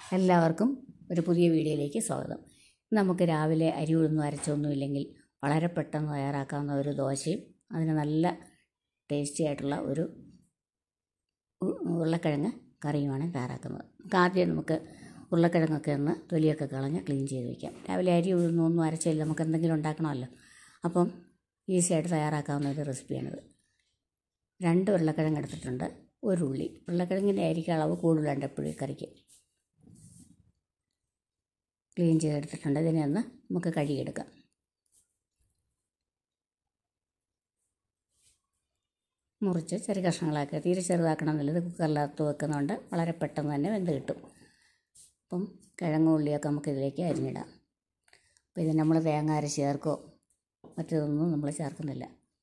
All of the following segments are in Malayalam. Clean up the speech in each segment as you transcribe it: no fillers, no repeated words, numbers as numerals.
എല്ലാവർക്കും ഒരു പുതിയ വീഡിയോയിലേക്ക് സ്വാഗതം. നമുക്ക് രാവിലെ അരി ഉഴുന്നും അരച്ചൊന്നുമില്ലെങ്കിൽ വളരെ പെട്ടെന്ന് തയ്യാറാക്കാവുന്ന ഒരു ദോശയും അതിന് നല്ല ടേസ്റ്റി ആയിട്ടുള്ള ഒരു ഉരുളക്കിഴങ്ങ് കറിയുമാണ് തയ്യാറാക്കുന്നത്. ആദ്യം നമുക്ക് ഉരുളക്കിഴങ്ങൊക്കെ ഒന്ന് തൊലിയൊക്കെ കളഞ്ഞ് ക്ലീൻ ചെയ്ത് വയ്ക്കാം. രാവിലെ അരി ഉഴുന്നൊന്നും അരച്ചില്ല, നമുക്ക് എന്തെങ്കിലും ഉണ്ടാക്കണമല്ലോ. അപ്പം ഈസി ആയിട്ട് തയ്യാറാക്കാവുന്ന ഒരു റെസിപ്പിയാണിത്. 2 ഉരുളക്കിഴങ്ങ് എടുത്തിട്ടുണ്ട്, ഒരു ഉള്ളി. ഉരുളക്കിഴങ്ങിൻ്റെ ആയിരിക്കും അളവ് കൂടുതലുണ്ട് എപ്പോഴും കറിക്ക്. ക്ലീൻ ചെയ്തെടുത്തിട്ടുണ്ട്. ഇതിനെ ഒന്ന് നമുക്ക് കഴുകിയെടുക്കാം. മുറിച്ച് ചെറിയ കഷ്ണങ്ങളാക്കുക. തീരെ ചെറുതാക്കണമെന്നില്ല, ഇത് കുക്കറിനകത്ത് വെക്കുന്നതുകൊണ്ട് വളരെ പെട്ടെന്ന് തന്നെ വെന്ത് കിട്ടും. അപ്പം കിഴങ്ങ് ഉള്ളിയൊക്കെ നമുക്ക് ഇതിലേക്ക് അരിഞ്ഞിടാം. അപ്പോൾ ഇത് നമ്മൾ തേങ്ങ അരച്ച് ചേർക്കോ മറ്റേതൊന്നും നമ്മൾ ചേർക്കുന്നില്ല.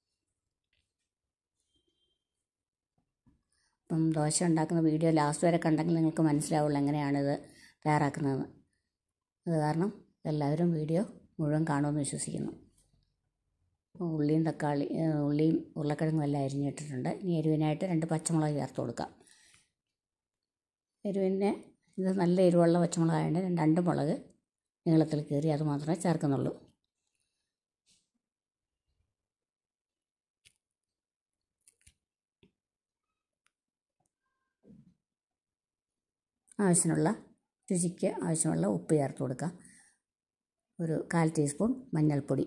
അപ്പം ദോശ ഉണ്ടാക്കുന്ന വീഡിയോ ലാസ്റ്റ് വരെ കണ്ടെങ്കിൽ നിങ്ങൾക്ക് മനസ്സിലാവുള്ളൂ എങ്ങനെയാണിത് തയ്യാറാക്കുന്നതെന്ന്. അത് കാരണം എല്ലാവരും വീഡിയോ മുഴുവൻ കാണുമെന്ന് വിശ്വസിക്കുന്നു. ഉള്ളിയും ഉരുളക്കിഴങ്ങും എല്ലാം അരിഞ്ഞിട്ടിട്ടുണ്ട്. ഇനി എരിവിനായിട്ട് 2 പച്ചമുളക് ചേർത്ത് കൊടുക്കാം. എരിവിന് ഇത് നല്ല എരിവുള്ള പച്ചമുളകായതുകൊണ്ട് 2 മുളക് നീളത്തിൽ കീറി അത് മാത്രമേ ചേർക്കുന്നുള്ളൂ. രുചിക്ക് ആവശ്യമുള്ള ഉപ്പ് ചേർത്ത് കൊടുക്കാം. ഒരു 1/4 ടീസ്പൂൺ മഞ്ഞൾപ്പൊടി,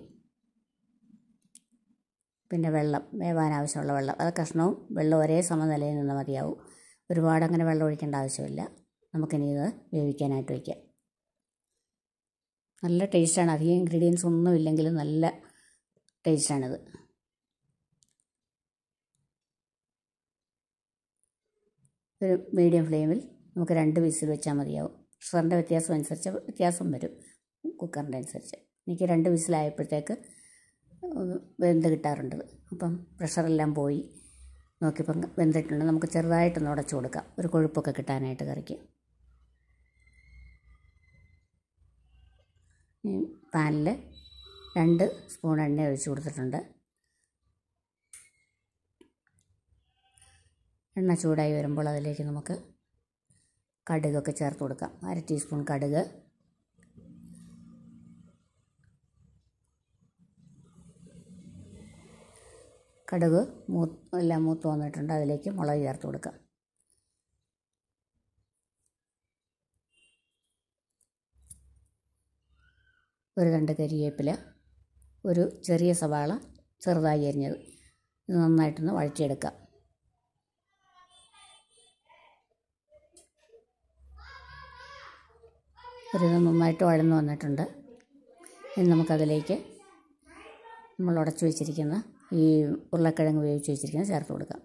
പിന്നെ വെള്ളം, വേവാൻ ആവശ്യമുള്ള വെള്ളം. അത് കഷ്ണവും വെള്ളവും ഒരേ സമനിലയിൽ നിന്ന് മതിയാവും. ഒരുപാട് അങ്ങനെ വെള്ളം ഒഴിക്കേണ്ട ആവശ്യമില്ല. നമുക്കിനി ഇത് വേവിക്കാനായിട്ട് വയ്ക്കാം. നല്ല ടേസ്റ്റാണ്. അധികം ഇൻഗ്രീഡിയൻസ് ഒന്നും ഇല്ലെങ്കിലും നല്ല ടേസ്റ്റാണിത്. ഒരു മീഡിയം ഫ്ലെയിമിൽ നമുക്ക് 2 വിസിൽ വെച്ചാൽ മതിയാവും. പ്രഷറിൻ്റെ വ്യത്യാസം അനുസരിച്ച് വ്യത്യാസം വരും, കുക്കറിൻ്റെ അനുസരിച്ച്. എനിക്ക് 2 വിസിലായപ്പോഴത്തേക്ക് വെന്ത് കിട്ടാറുണ്ട്. അപ്പം പ്രഷറെല്ലാം പോയി നോക്കിയപ്പം വെന്തിട്ടുണ്ട്. നമുക്ക് ചെറുതായിട്ടൊന്ന് ഉടച്ചു കൊടുക്കാം, ഒരു കൊഴുപ്പൊക്കെ കിട്ടാനായിട്ട് കറിക്ക്. പാനിൽ 2 സ്പൂൺ എണ്ണ ഒഴിച്ച് കൊടുത്തിട്ടുണ്ട്. എണ്ണ ചൂടായി വരുമ്പോൾ അതിലേക്ക് നമുക്ക് കടുകൊക്കെ ചേർത്ത് കൊടുക്കാം. 1/2 ടീസ്പൂൺ കടുക്, എല്ലാം മൂത്ത് വന്നിട്ടുണ്ട്. അതിലേക്ക് മുളക് ചേർത്ത് കൊടുക്കാം. ഒരു 2 കരിവേപ്പില, ഒരു ചെറിയ സവാള ചെറുതായി അരിഞ്ഞത്. ഇത് നന്നായിട്ടൊന്ന് വഴറ്റിയെടുക്കാം. ഇത് നന്നായിട്ട് വഴന്ന് വന്നിട്ടുണ്ട്. ഇനി നമുക്കതിലേക്ക് നമ്മൾ ഉടച്ചു വെച്ചിരിക്കുന്ന ഈ ഉരുളക്കിഴങ്ങ് വേവിച്ച് വെച്ചിരിക്കുന്നത് ചേർത്ത് കൊടുക്കാം.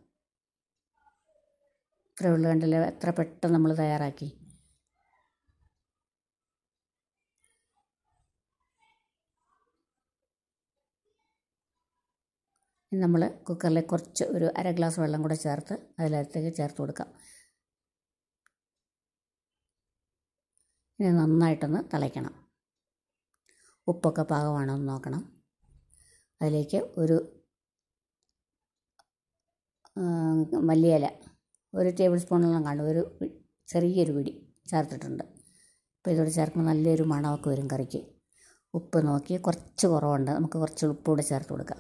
ഇത്ര ഉള്ളു, കണ്ടില്ല എത്ര പെട്ടെന്ന് നമ്മൾ തയ്യാറാക്കി. ഇനി നമ്മൾ കുക്കറിൽ കുറച്ച് ഒരു 1/2 ഗ്ലാസ് വെള്ളം കൂടെ ചേർത്ത് അതിലേക്ക് ചേർത്ത് കൊടുക്കാം. ഇനി നന്നായിട്ടൊന്ന് തിളയ്ക്കണം. ഉപ്പൊക്കെ പാകമാണോ എന്ന് നോക്കണം. അതിലേക്ക് ഒരു മല്ലിയില 1 ടേബിൾ സ്പൂണോളം കാണും, ഒരു ചെറിയൊരു പിടി ചേർത്തിട്ടുണ്ട്. അപ്പോൾ ഇതോടെ ചേർക്കുമ്പോൾ നല്ലൊരു മണമൊക്കെ വരും കറിക്ക്. ഉപ്പ് നോക്കി കുറച്ച് കുറവുണ്ട്, നമുക്ക് കുറച്ച് ഉപ്പ് കൂടെ ചേർത്ത് കൊടുക്കാം.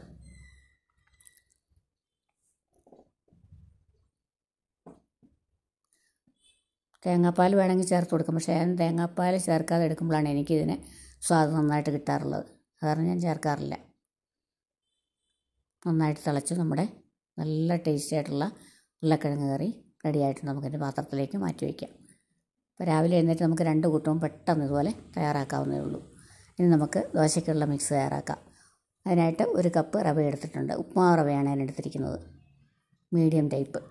തേങ്ങാപ്പാൽ വേണമെങ്കിൽ ചേർത്ത് കൊടുക്കാം, പക്ഷേ ഞാൻ തേങ്ങാപ്പാൽ ചേർക്കാതെ എടുക്കുമ്പോഴാണ് എനിക്കിതിന് സ്വാദ് നന്നായിട്ട് കിട്ടാറുള്ളത്. കാരണം ഞാൻ ചേർക്കാറില്ല. നന്നായിട്ട് തിളച്ച് നമ്മുടെ നല്ല ടേസ്റ്റി ആയിട്ടുള്ള ഉരുളക്കിഴങ്ങ് കറി റെഡിയായിട്ട് നമുക്കിൻ്റെ പാത്രത്തിലേക്ക് മാറ്റി വയ്ക്കാം. അപ്പോൾ രാവിലെ എഴുന്നേറ്റ് നമുക്ക് 2 കൂട്ടവും പെട്ടെന്ന് ഇതുപോലെ തയ്യാറാക്കാവുന്നതേ ഉള്ളൂ. ഇനി നമുക്ക് ദോശയ്ക്കുള്ള മിക്സ് തയ്യാറാക്കാം. അതിനായിട്ട് 1 കപ്പ് റവ എടുത്തിട്ടുണ്ട്. ഉപ്പുമാവ് റവയാണ് ഞാൻ എടുത്തിരിക്കുന്നത്, മീഡിയം ടൈപ്പ്.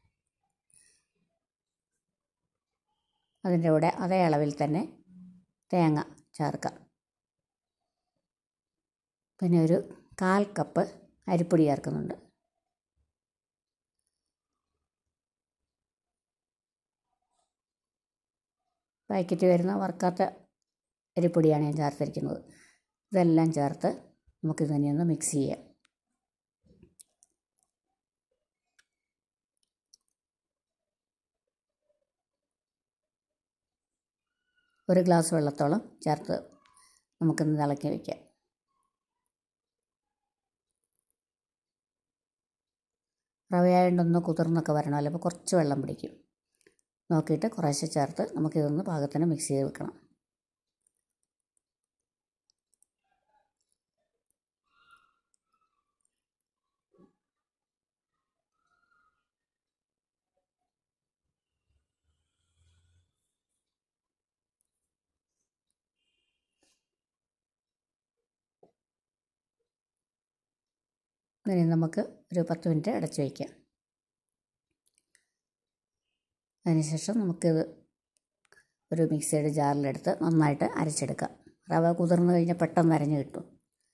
അതിൻ്റെ കൂടെ അതേ അളവിൽ തന്നെ തേങ്ങ ചേർക്കാം. പിന്നെ ഒരു 1/4 കപ്പ് അരിപ്പൊടി ചേർക്കുന്നുണ്ട്. പാക്കറ്റ് വരുന്ന വറുക്കാത്ത അരിപ്പൊടിയാണ് ഞാൻ ചേർത്തിരിക്കുന്നത്. ഇതെല്ലാം ചേർത്ത് നമുക്കിത് തന്നെയൊന്ന് മിക്സ് ചെയ്യാം. 1 ഗ്ലാസ് വെള്ളത്തോളം ചേർത്ത് നമുക്കൊന്ന് തിളക്കി വയ്ക്കാം. റവയായതുകൊണ്ടൊന്ന് കുതിർന്നൊക്കെ വരണമല്ലോ, അപ്പോൾ കുറച്ച് വെള്ളം പിടിക്കും. നോക്കിയിട്ട് കുറേശ്ശെ ചേർത്ത് നമുക്കിതൊന്ന് പാകത്തിന് മിക്സ് ചെയ്ത് വെക്കണം. ഇനി നമുക്ക് ഒരു 10 മിനിറ്റ് അടച്ച് വയ്ക്കാം. അതിനുശേഷം നമുക്കിത് ഒരു മിക്സിയുടെ ജാറിലെടുത്ത് നന്നായിട്ട് അരച്ചെടുക്കാം. റവ കുതിർന്ന് കഴിഞ്ഞാൽ പെട്ടെന്ന് അരഞ്ഞ് കിട്ടും.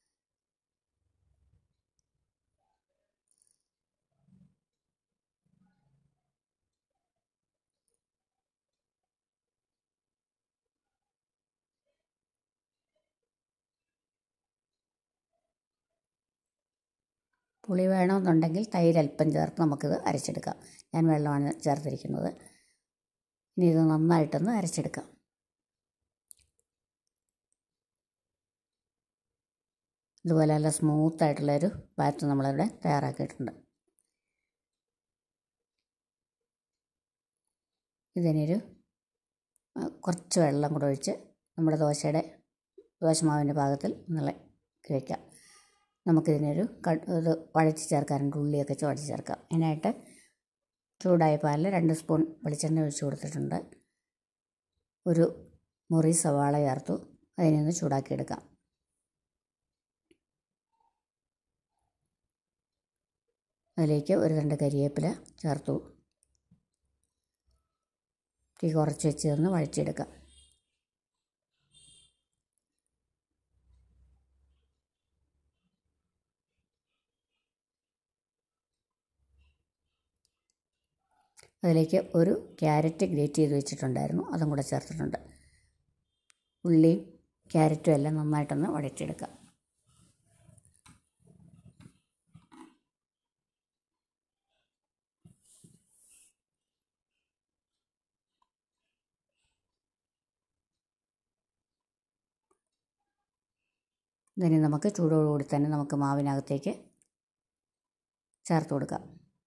പുളി വേണമെന്നുണ്ടെങ്കിൽ തൈര് അല്പം ചേർത്ത് നമുക്കിത് അരച്ചെടുക്കാം. ഞാൻ വെള്ളമാണ് ചേർത്തിരിക്കുന്നത്. ഇനി ഇത് നന്നായിട്ടൊന്ന് അരച്ചെടുക്കാം. ഇതുപോലെ നല്ല സ്മൂത്തായിട്ടുള്ളൊരു ബാറ്റർ നമ്മളിവിടെ തയ്യാറാക്കിയിട്ടുണ്ട്. ഇതിനൊരു കുറച്ച് വെള്ളം കൂടെ ഒഴിച്ച് നമ്മുടെ ദോശമാവിൻ്റെ പാകത്തിൽ ഇളക്കി വയ്ക്കാം. നമുക്കിതിനൊരു ഇത് വഴറ്റി ചേർക്കാറുണ്ട്. ഉള്ളിയൊക്കെ വഴറ്റി ചേർക്കാം. അതിനായിട്ട് ചൂടായ പാലിൽ 2 സ്പൂൺ വെളിച്ചെണ്ണ ഒഴിച്ച് കൊടുത്തിട്ടുണ്ട്. ഒരു മുറി സവാള ചേർത്തു. അതിനൊന്ന് ചൂടാക്കിയെടുക്കാം. അതിലേക്ക് ഒരു 2 കരിവേപ്പില ചേർത്തു. തീ കുറച്ച് വെച്ച് ഒന്ന് വഴറ്റിയെടുക്കാം. അതിലേക്ക് ഒരു ക്യാരറ്റ് ഗ്രേറ്റ് ചെയ്ത് വെച്ചിട്ടുണ്ടായിരുന്നു, അതും കൂടെ ചേർത്തിട്ടുണ്ട്. ഉള്ളിയും ക്യാരറ്റും എല്ലാം നന്നായിട്ടൊന്ന് വഴറ്റിയെടുക്കാം. ഇതിന് നമുക്ക് ചൂടോടുകൂടി തന്നെ നമുക്ക് മാവിനകത്തേക്ക് ചേർത്ത് കൊടുക്കാം.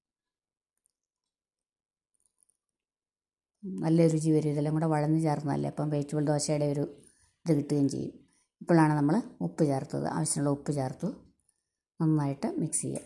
നല്ല രുചി വരും. ഇതെല്ലാം കൂടെ വഴന്ന് ചേർന്നതല്ലേ, അപ്പം വെജിറ്റബിൾ ദോശയുടെ ഒരു ഇത് കിട്ടുകയും ചെയ്യും. ഇപ്പോഴാണ് നമ്മൾ ഉപ്പ് ചേർത്തത്. ആവശ്യമുള്ള ഉപ്പ് ചേർത്തു. നന്നായിട്ട് മിക്സ് ചെയ്യാം.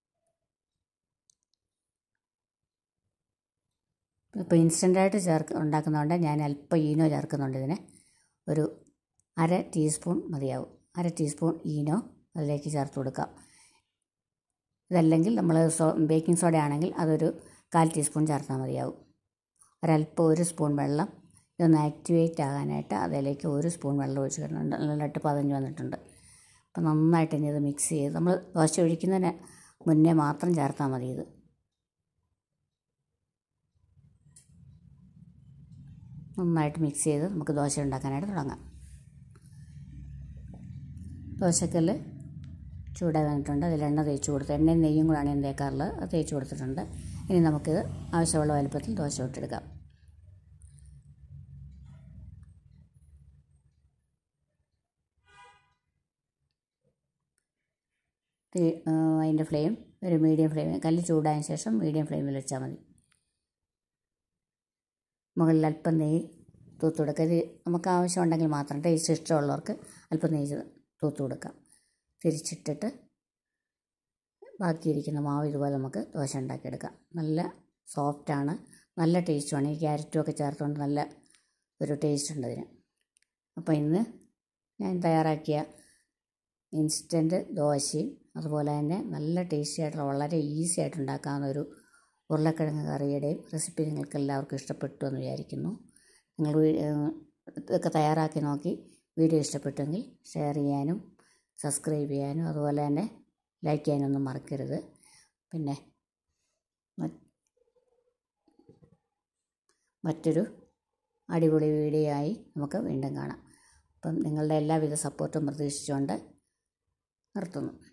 ഇപ്പോൾ ഇൻസ്റ്റൻ്റായിട്ട് ഉണ്ടാക്കുന്നതുകൊണ്ട് ഞാൻ അല്പം ഈനോ ചേർക്കുന്നുണ്ട്. ഇതിന് ഒരു 1/2 ടീസ്പൂൺ മതിയാവും. 1/2 ടീസ്പൂൺ ഈനോ അതിലേക്ക് ചേർത്ത് കൊടുക്കാം. ഇതല്ലെങ്കിൽ നമ്മൾ ബേക്കിംഗ് സോഡ ആണെങ്കിൽ അതൊരു 1/4 ടീസ്പൂൺ ചേർത്താൽ മതിയാവും. ഒരല്പം 1 സ്പൂൺ വെള്ളം ഇതൊന്ന് ആക്ടിവേറ്റ് ആകാനായിട്ട് അതിലേക്ക് 1 സ്പൂൺ വെള്ളം ഒഴിച്ച് കിട്ടുന്നുണ്ട്. നല്ലതായിട്ട് പതഞ്ഞ് വന്നിട്ടുണ്ട്. അപ്പോൾ നന്നായിട്ട് ഇനി ഇത് മിക്സ് ചെയ്ത് നമ്മൾ ദോശ ഒഴിക്കുന്നതിന് മുന്നേ മാത്രം ചേർത്താൽ മതി. ഇത് നന്നായിട്ട് മിക്സ് ചെയ്ത് നമുക്ക് ദോശ ഉണ്ടാക്കാനായിട്ട് തുടങ്ങാം. ദോശക്കല്ല് ചൂടായി വന്നിട്ടുണ്ട്. അതിൽ എണ്ണ തേച്ച് കൊടുത്ത്, എണ്ണയും നെയ്യും കൂടാണ് ഞാൻ തേക്കാറുള്ളത്. അത് തേച്ച് കൊടുത്തിട്ടുണ്ട്. ഇനി നമുക്കിത് ആവശ്യമുള്ള വലുപ്പത്തിൽ ദോശ ഇട്ടെടുക്കാം. അതിൻ്റെ ഫ്ലെയിം ഒരു മീഡിയം ഫ്ലെയിമിൽ, കല്ല് ചൂടായതിന് ശേഷം മീഡിയം ഫ്ലെയിമിൽ വെച്ചാൽ മതി. മുകളിൽ അല്പം നെയ്യ് തൂത്ത് കൊടുക്കുക. ഇത് നമുക്ക് ആവശ്യമുണ്ടെങ്കിൽ മാത്രം, ടേസ്റ്റ് ഇഷ്ടമുള്ളവർക്ക് അല്പം നെയ്യ് തൂത്ത് കൊടുക്കാം. തിരിച്ചിട്ടിട്ട് ബാക്കിയിരിക്കുന്ന മാവ് ഇതുപോലെ നമുക്ക് ദോശ ഉണ്ടാക്കിയെടുക്കാം. നല്ല സോഫ്റ്റാണ്, നല്ല ടേസ്റ്റുമാണ്. ഈ ക്യാരറ്റും ഒക്കെ ചേർത്തുകൊണ്ട് നല്ല ഒരു ടേസ്റ്റ് ഉണ്ട് ഇതിന്. അപ്പോൾ ഇന്ന് ഞാൻ തയ്യാറാക്കിയ ഇൻസ്റ്റൻറ്റ് ദോശയും അതുപോലെ തന്നെ നല്ല ടേസ്റ്റി ആയിട്ടുള്ള വളരെ ഈസി ആയിട്ട് ഉണ്ടാക്കാവുന്ന ഒരു ഉരുളക്കിഴങ്ങ് കറിയുടെയും റെസിപ്പി നിങ്ങൾക്ക് എല്ലാവർക്കും ഇഷ്ടപ്പെട്ടു എന്ന് വിചാരിക്കുന്നു. നിങ്ങൾ ഇതൊക്കെ തയ്യാറാക്കി നോക്കി വീഡിയോ ഇഷ്ടപ്പെട്ടെങ്കിൽ ഷെയർ ചെയ്യാനും സബ്സ്ക്രൈബ് ചെയ്യാനും അതുപോലെ തന്നെ ലൈക്ക് ചെയ്യാനൊന്നും മറക്കരുത്. പിന്നെ മറ്റൊരു അടിപൊളി വീഡിയോ ആയി നമുക്ക് വീണ്ടും കാണാം. അപ്പം നിങ്ങളുടെ എല്ലാവിധ സപ്പോർട്ടും പ്രതീക്ഷിച്ചുകൊണ്ട് നിർത്തുന്നു.